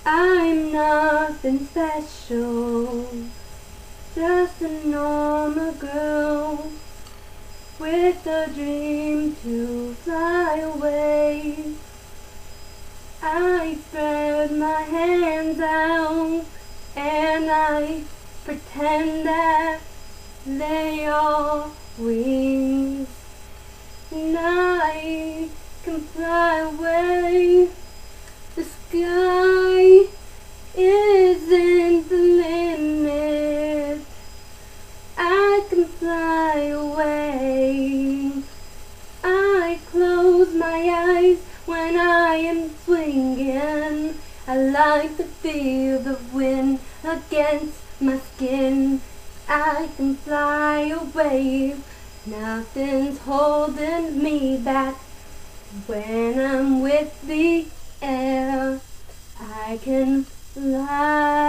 I'm nothing special, just a normal girl with a dream to fly away. I spread my hands out and I pretend that they are wings, and I can fly away. The sky isn't the limit. I can fly away. I close my eyes when I am swinging. I like to feel the wind against my skin. I can fly away. Nothing's holding me back. When I'm with the air, I can fly.